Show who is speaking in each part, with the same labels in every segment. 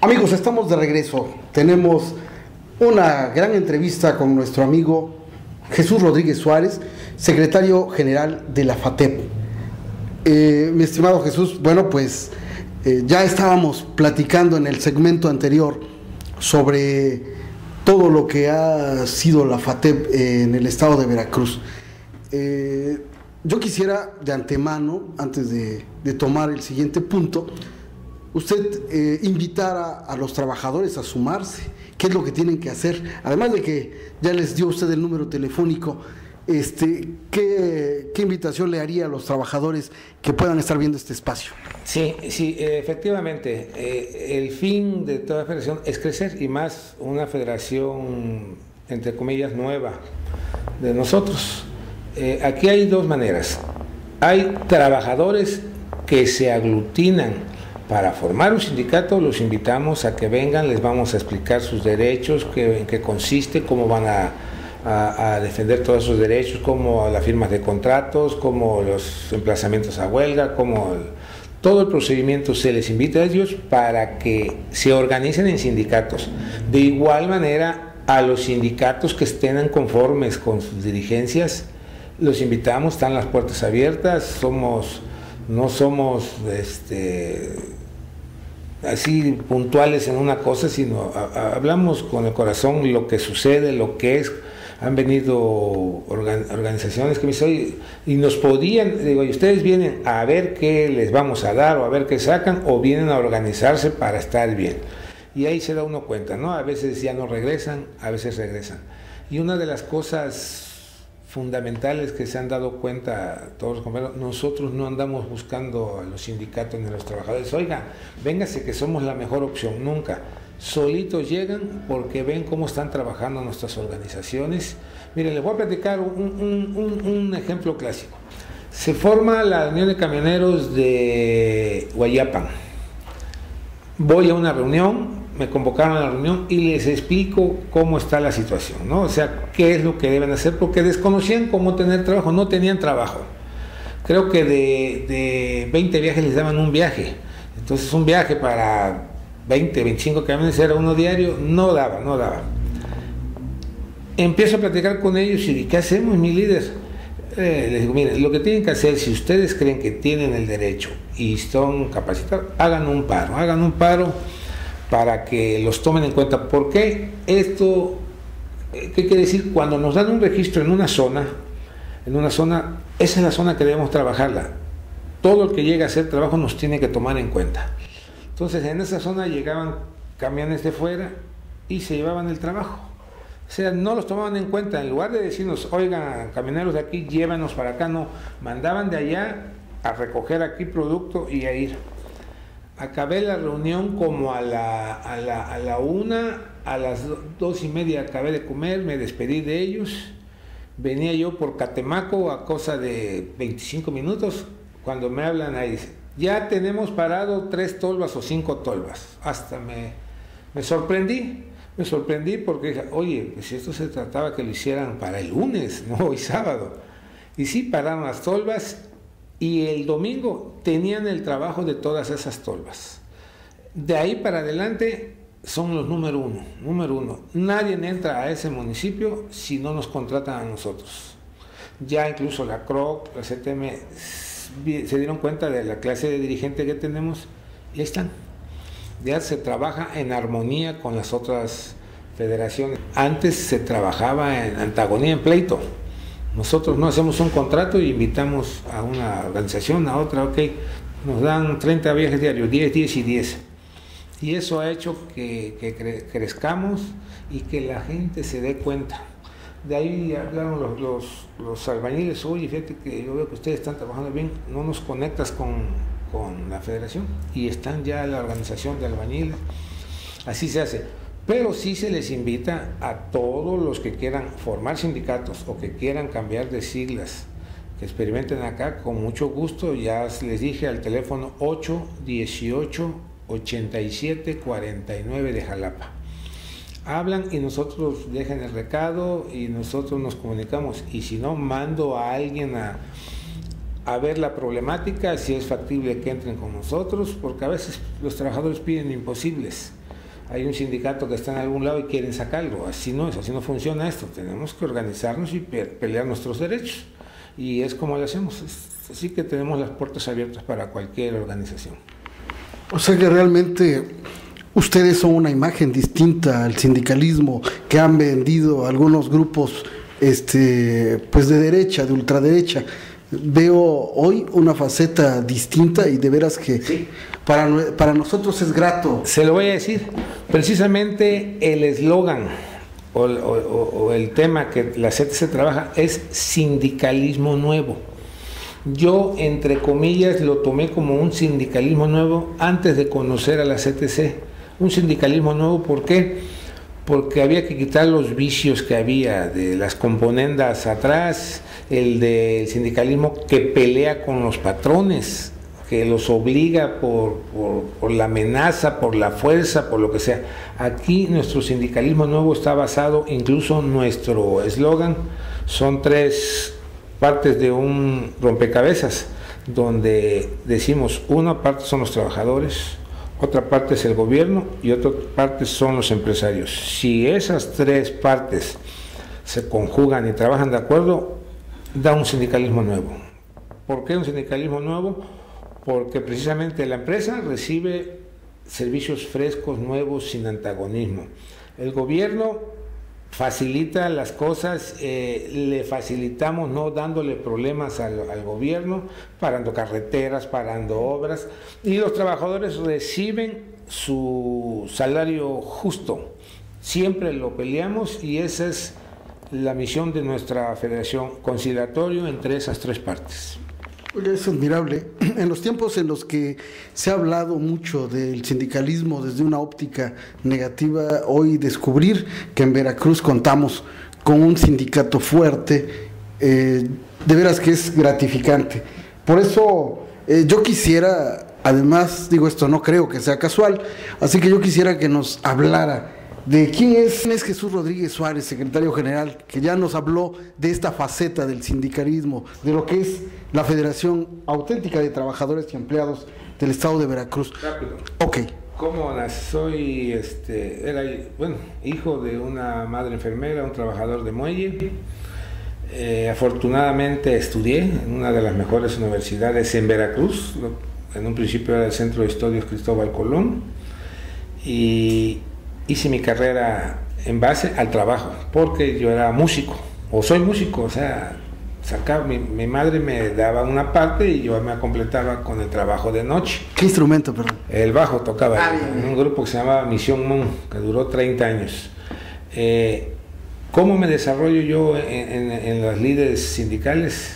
Speaker 1: Amigos, estamos de regreso. Tenemos una gran entrevista con nuestro amigo Jesús Rodríguez Suárez, secretario general de la FATEP. Mi estimado Jesús, bueno, pues ya estábamos platicando en el segmento anterior sobre todo lo que ha sido la FATEP en el estado de Veracruz. Yo quisiera de antemano, antes de tomar el siguiente punto, usted invitar a los trabajadores a sumarse, qué es lo que tienen que hacer, además de que ya les dio usted el número telefónico, ¿qué invitación le haría a los trabajadores que puedan estar viendo este espacio?
Speaker 2: Sí, efectivamente, el fin de toda federación es crecer, y más una federación, entre comillas, nueva de nosotros. Aquí hay dos maneras. Hay trabajadores que se aglutinan para formar un sindicato, los invitamos a que vengan, les vamos a explicar sus derechos, en qué consiste, cómo van a defender todos esos derechos, como las firmas de contratos, como los emplazamientos a huelga, todo el procedimiento. Se les invita a ellos para que se organicen en sindicatos. De igual manera, a los sindicatos que estén conformes con sus dirigencias, los invitamos, están las puertas abiertas, no somos así puntuales en una cosa, sino hablamos con el corazón lo que sucede, lo que es. Han venido organizaciones que me dicen, oye, y nos podían, digo, y ustedes vienen a ver qué les vamos a dar o a ver qué sacan, o vienen a organizarse para estar bien. Y ahí se da uno cuenta, ¿no? A veces ya no regresan, a veces regresan. Y una de las cosas fundamentales que se han dado cuenta todos los compañeros, nosotros no andamos buscando a los sindicatos ni a los trabajadores, oiga, véngase que somos la mejor opción, nunca. Solitos llegan porque ven cómo están trabajando nuestras organizaciones. Miren, les voy a platicar un ejemplo clásico. Se forma la Unión de Camioneros de Guayapan. Voy a una reunión, me convocaron a la reunión y les explico cómo está la situación, ¿no? O sea, qué es lo que deben hacer, porque desconocían cómo tener trabajo, no tenían trabajo. Creo que de 20 viajes les daban un viaje. Entonces, un viaje para 20, 25 camiones era uno diario, no daba. Empiezo a platicar con ellos y ¿qué hacemos, mi líder? Les digo, miren, lo que tienen que hacer, si ustedes creen que tienen el derecho y son capacitados, hagan un paro para que los tomen en cuenta. ¿Por qué? Esto, ¿qué quiere decir? Cuando nos dan un registro en una zona, esa es la zona que debemos trabajarla. Todo el que llega a hacer trabajo nos tiene que tomar en cuenta. Entonces, en esa zona llegaban camiones de fuera y se llevaban el trabajo. O sea, no los tomaban en cuenta. En lugar de decirnos, oigan, camioneros de aquí, llévanos para acá, no. Mandaban de allá a recoger aquí producto y a ir. Acabé la reunión como a la 1, a las 2:30 acabé de comer, me despedí de ellos. Venía yo por Catemaco a cosa de 25 minutos, cuando me hablan ahí, ya tenemos parado 3 tolvas o 5 tolvas. Hasta me sorprendí porque dije, oye, pues si esto se trataba que lo hicieran para el lunes, no hoy sábado. Y sí, pararon las tolvas. Y el domingo tenían el trabajo de todas esas tolvas. De ahí para adelante son los número uno. Nadie entra a ese municipio si no nos contratan a nosotros. Ya incluso la CROC, la CTM, se dieron cuenta de la clase de dirigente que tenemos y ahí están. Ya se trabaja en armonía con las otras federaciones. Antes se trabajaba en antagonía, en pleito. Nosotros no hacemos un contrato y invitamos a una organización, a otra, ok, nos dan 30 viajes diarios, 10, 10 y 10. Y eso ha hecho que crezcamos y que la gente se dé cuenta. De ahí hablaron los albañiles, oye, fíjate que yo veo que ustedes están trabajando bien, no nos conectas con la federación, y están ya la organización de albañiles. Así se hace. Pero sí se les invita a todos los que quieran formar sindicatos o que quieran cambiar de siglas, que experimenten acá con mucho gusto. Ya les dije al teléfono 818-8749 de Jalapa. Hablan y nosotros dejan el recado y nosotros nos comunicamos. Y si no, mando a alguien a ver la problemática, si es factible que entren con nosotros, porque a veces los trabajadores piden imposibles. Hay un sindicato que está en algún lado y quieren sacarlo. Así no es, así no funciona esto. Tenemos que organizarnos y pelear nuestros derechos. Y es como lo hacemos. Así que tenemos las puertas abiertas para cualquier organización.
Speaker 1: O sea que realmente ustedes son una imagen distinta al sindicalismo que han vendido algunos grupos pues de derecha, de ultraderecha. Veo hoy una faceta distinta y de veras que
Speaker 2: sí,
Speaker 1: para nosotros es grato.
Speaker 2: Se lo voy a decir, precisamente el eslogan o el tema que la CTC trabaja es sindicalismo nuevo. Yo, entre comillas, lo tomé como un sindicalismo nuevo antes de conocer a la CTC. Un sindicalismo nuevo, ¿por qué? Porque había que quitar los vicios que había de las componendas atrás, el del sindicalismo que pelea con los patrones, que los obliga por la amenaza, por la fuerza, por lo que sea. Aquí nuestro sindicalismo nuevo está basado, incluso nuestro eslogan, son 3 partes de un rompecabezas, donde decimos, una parte son los trabajadores, otra parte es el gobierno y otra parte son los empresarios. Si esas 3 partes se conjugan y trabajan de acuerdo, da un sindicalismo nuevo. ¿Por qué un sindicalismo nuevo? Porque precisamente la empresa recibe servicios frescos, nuevos, sin antagonismo. El gobierno facilita las cosas, le facilitamos no dándole problemas al gobierno, parando carreteras, parando obras, y los trabajadores reciben su salario justo. Siempre lo peleamos y esa es la misión de nuestra federación, conciliatorio entre esas 3 partes.
Speaker 1: Oye, es admirable. En los tiempos en los que se ha hablado mucho del sindicalismo desde una óptica negativa, hoy descubrir que en Veracruz contamos con un sindicato fuerte, de veras que es gratificante. Por eso yo quisiera, además, digo esto, no creo que sea casual, así que yo quisiera que nos hablara de quién es Jesús Rodríguez Suárez, secretario general, que ya nos habló de esta faceta del sindicalismo, de lo que es la Federación Auténtica de Trabajadores y Empleados del Estado de Veracruz.
Speaker 2: Rápido.
Speaker 1: Ok.
Speaker 2: ¿Cómo soy? Era, bueno, hijo de una madre enfermera, un trabajador de muelle. Afortunadamente estudié en una de las mejores universidades en Veracruz. En un principio era el Centro de Estudios Cristóbal Colón. Y hice mi carrera en base al trabajo, porque yo era músico, o soy músico, o sea, mi madre me daba una parte y yo me completaba con el trabajo de noche.
Speaker 1: ¿Qué instrumento, perdón?
Speaker 2: El bajo tocaba en un grupo que se llamaba Misión Moon, que duró 30 años. ¿Cómo me desarrollo yo en las líderes sindicales?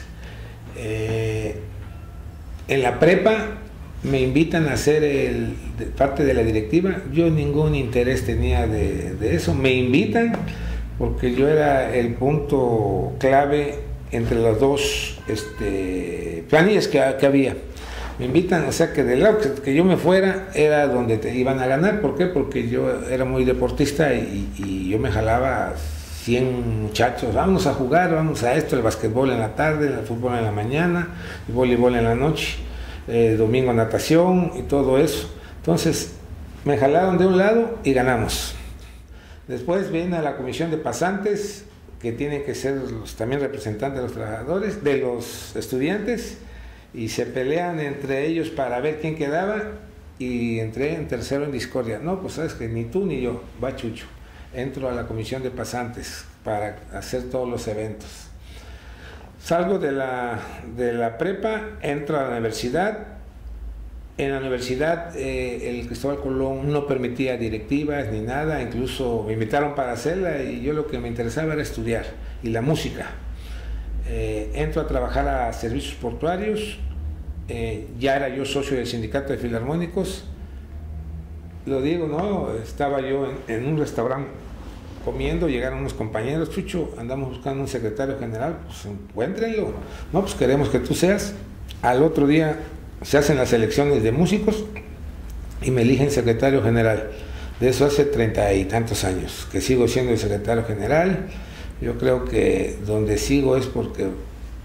Speaker 2: En la prepa me invitan a ser parte de la directiva. Yo ningún interés tenía de eso. Me invitan porque yo era el punto clave entre las 2 planillas que había. Me invitan, o sea que del lado que yo me fuera era donde te iban a ganar. ¿Por qué? Porque yo era muy deportista y yo me jalaba 100 muchachos, vamos a jugar, vamos a esto, el basquetbol en la tarde, el fútbol en la mañana, el voleibol en la noche. Domingo natación y todo eso. Entonces me jalaron de un lado y ganamos. Después viene a la comisión de pasantes, que tienen que ser también representantes de los trabajadores, de los estudiantes, y se pelean entre ellos para ver quién quedaba, y entré en tercero en discordia. No, pues sabes que ni tú ni yo, va Chucho. Entro a la comisión de pasantes para hacer todos los eventos. Salgo de la prepa, entro a la universidad. En la universidad el Cristóbal Colón no permitía directivas ni nada, incluso me invitaron para hacerla y yo lo que me interesaba era estudiar y la música. Entro a trabajar a servicios portuarios, ya era yo socio del sindicato de filarmónicos. Lo digo, ¿no? Estaba yo en un restaurante comiendo, llegaron unos compañeros, Chucho, andamos buscando un secretario general, pues encuéntrenlo. No, pues queremos que tú seas. Al otro día se hacen las elecciones de músicos y me eligen secretario general. De eso hace 30 y tantos años, que sigo siendo el secretario general. Yo creo que donde sigo es porque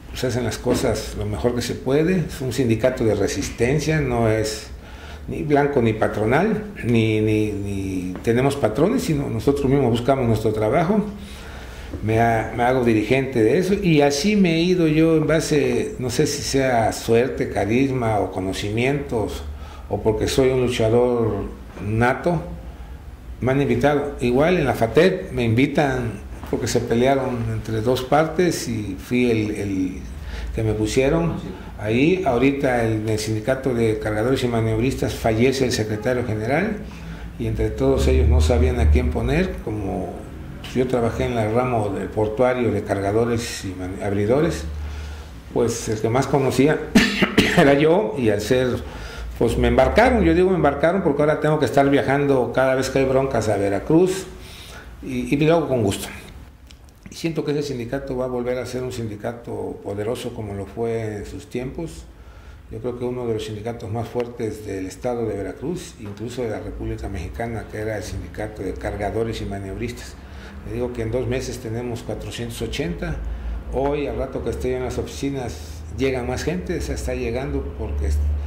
Speaker 2: se hacen las cosas lo mejor que se puede. Es un sindicato de resistencia, no es ni blanco ni patronal, ni tenemos patrones, sino nosotros mismos buscamos nuestro trabajo. Me hago dirigente de eso y así me he ido yo en base, no sé si sea suerte, carisma o conocimientos o porque soy un luchador nato, me han invitado. Igual en la FATEP me invitan porque se pelearon entre dos partes y fui el que me pusieron ahí. Ahorita en el sindicato de cargadores y maniobristas fallece el secretario general y entre todos ellos no sabían a quién poner. Como yo trabajé en el ramo del portuario de cargadores y abridores, pues el que más conocía era yo, y al ser, pues me embarcaron. Yo digo me embarcaron porque ahora tengo que estar viajando cada vez que hay broncas a Veracruz y lo hago con gusto. Y siento que ese sindicato va a volver a ser un sindicato poderoso como lo fue en sus tiempos. Yo creo que uno de los sindicatos más fuertes del estado de Veracruz, incluso de la República Mexicana, que era el sindicato de cargadores y maniobristas. Le digo que en 2 meses tenemos 480. Hoy, al rato que estoy en las oficinas, llega más gente, se está llegando porque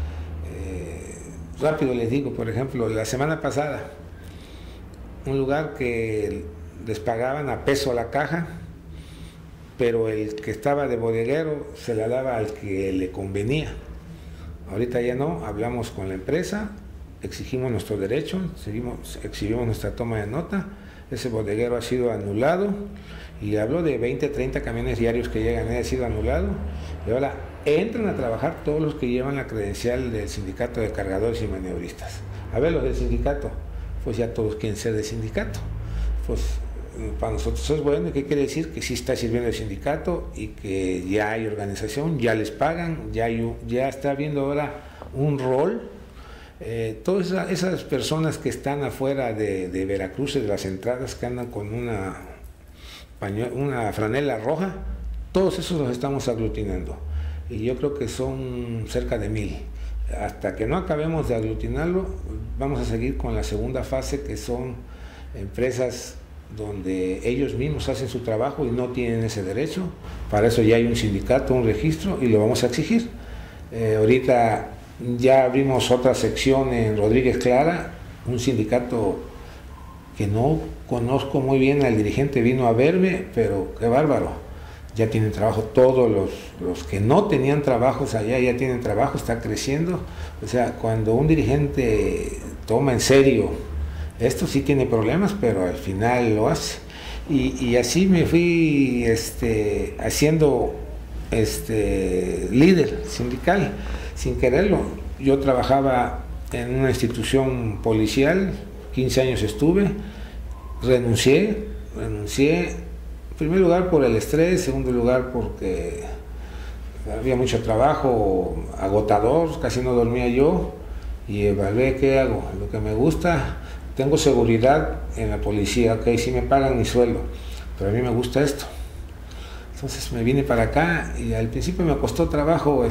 Speaker 2: rápido les digo, por ejemplo, la semana pasada, un lugar que les pagaban a peso la caja, pero el que estaba de bodeguero se la daba al que le convenía. Ahorita ya no, hablamos con la empresa, exigimos nuestro derecho, exhibimos nuestra toma de nota, ese bodeguero ha sido anulado, y hablo de 20, 30 camiones diarios que llegan, ha sido anulado, y ahora entran a trabajar todos los que llevan la credencial del sindicato de cargadores y maniobristas. A ver, los del sindicato, pues ya todos quieren ser del sindicato. Pues para nosotros es bueno. ¿Qué quiere decir? Que sí está sirviendo el sindicato y que ya hay organización, ya les pagan, ya está habiendo ahora un rol. Todas esas personas que están afuera de Veracruz, de las entradas, que andan con una franela roja, todos esos los estamos aglutinando. Y yo creo que son cerca de 1000. Hasta que no acabemos de aglutinarlo, vamos a seguir con la segunda fase, que son empresas donde ellos mismos hacen su trabajo y no tienen ese derecho. Para eso ya hay un sindicato, un registro, y lo vamos a exigir. Ahorita ya abrimos otra sección en Rodríguez Clara, un sindicato que no conozco muy bien, al dirigente vino a verme, pero qué bárbaro. Ya tienen trabajo todos los que no tenían trabajos allá, ya tienen trabajo, está creciendo. O sea, cuando un dirigente toma en serio esto, sí tiene problemas, pero al final lo hace. Y así me fui haciendo líder sindical, sin quererlo. Yo trabajaba en una institución policial, 15 años estuve, renuncié, en primer lugar por el estrés, en segundo lugar porque había mucho trabajo, agotador, casi no dormía yo, y evalué qué hago, lo que me gusta. Tengo seguridad en la policía, ok, sí me pagan mi sueldo, pero a mí me gusta esto. Entonces me vine para acá y al principio me costó trabajo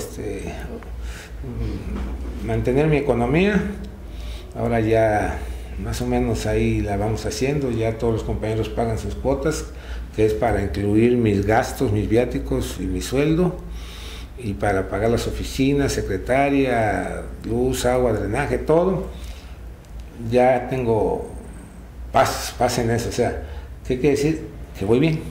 Speaker 2: mantener mi economía. Ahora ya más o menos ahí la vamos haciendo, ya todos los compañeros pagan sus cuotas, que es para incluir mis gastos, mis viáticos y mi sueldo, y para pagar las oficinas, secretaria, luz, agua, drenaje, todo. Ya tengo paz en eso. O sea, ¿qué quiere decir? Que voy bien.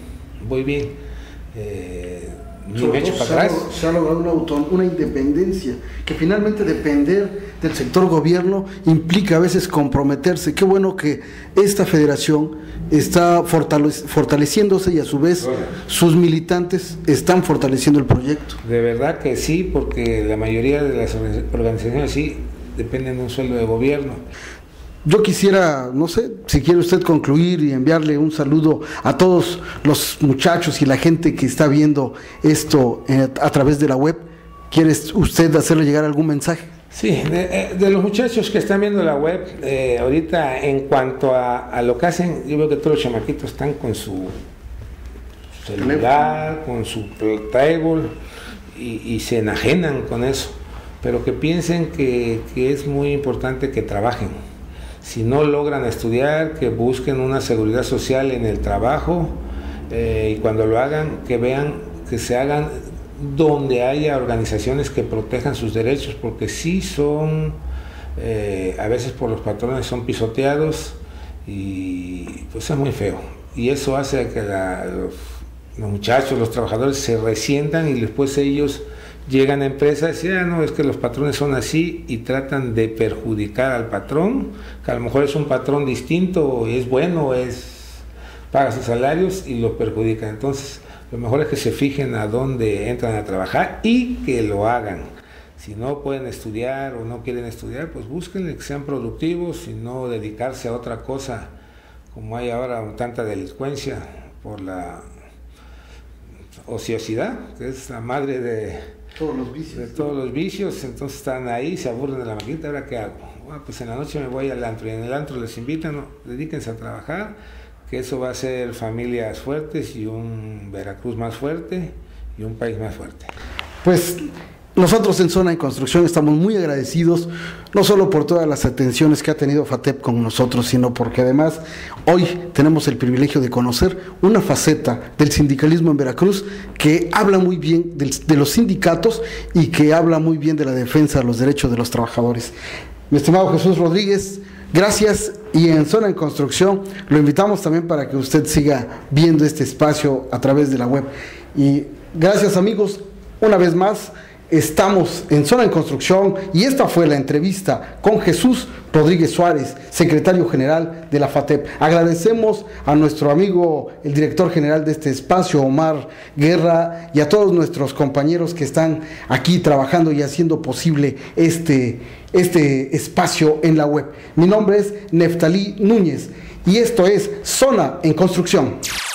Speaker 2: Ni me echo para atrás.
Speaker 1: Se ha logrado una independencia, que finalmente depender del sector gobierno implica a veces comprometerse. Qué bueno que esta federación está fortaleciéndose y a su vez sus militantes están fortaleciendo el proyecto.
Speaker 2: De verdad que sí, porque la mayoría de las organizaciones sí dependen de un sueldo de gobierno.
Speaker 1: Yo quisiera, no sé, si quiere usted concluir y enviarle un saludo a todos los muchachos y la gente que está viendo esto a través de la web. ¿Quiere usted hacerle llegar algún mensaje?
Speaker 2: Sí, de los muchachos que están viendo la web, ahorita en cuanto a lo que hacen, yo veo que todos los chamaquitos están con su celular, con su table y se enajenan con eso, pero que piensen que es muy importante que trabajen. Si no logran estudiar, que busquen una seguridad social en el trabajo, y cuando lo hagan, que vean, que se hagan donde haya organizaciones que protejan sus derechos, porque sí son, a veces por los patrones son pisoteados y pues es muy feo. Y eso hace que los muchachos, los trabajadores se resientan y después ellos llegan a empresas y no, es que los patrones son así, y tratan de perjudicar al patrón, que a lo mejor es un patrón distinto, es bueno, paga sus salarios y lo perjudican. Entonces, lo mejor es que se fijen a dónde entran a trabajar y que lo hagan. Si no pueden estudiar o no quieren estudiar, pues búsquenle que sean productivos y no dedicarse a otra cosa, como hay ahora tanta delincuencia por la ociosidad, que es la madre de
Speaker 1: todos los vicios.
Speaker 2: De todos los vicios. Entonces están ahí, se aburren de la maquinita, ¿ahora qué hago? Pues en la noche me voy al antro, y en el antro les invitan, no, dedíquense a trabajar, que eso va a ser familias fuertes y un Veracruz más fuerte y un país más fuerte.
Speaker 1: Pues nosotros en Zona en Construcción estamos muy agradecidos, no solo por todas las atenciones que ha tenido FATEP con nosotros, sino porque además hoy tenemos el privilegio de conocer una faceta del sindicalismo en Veracruz que habla muy bien de los sindicatos y que habla muy bien de la defensa de los derechos de los trabajadores. Mi estimado Jesús Rodríguez, gracias, y en Zona en Construcción lo invitamos también para que usted siga viendo este espacio a través de la web. Y gracias, amigos, una vez más. Estamos en Zona en Construcción y esta fue la entrevista con Jesús Rodríguez Suárez, secretario general de la FATEP. Agradecemos a nuestro amigo, el director general de este espacio, Omar Guerra, y a todos nuestros compañeros que están aquí trabajando y haciendo posible este espacio en la web. Mi nombre es Neftalí Núñez y esto es Zona en Construcción.